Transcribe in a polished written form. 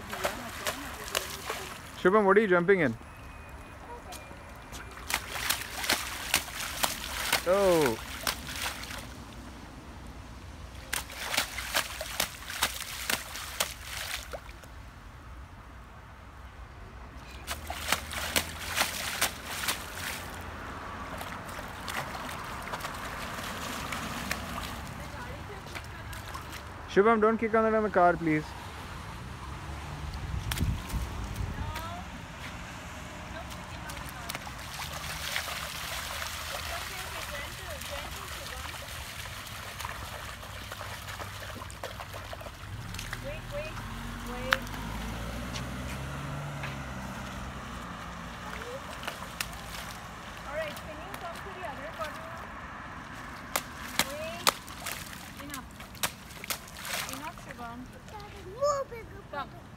Shubham, what are you jumping in? Oh. Shubham, don't kick on the car, please. Wait. Alright, can you come to the other corner now? Wait. Enough, Shubham. Come.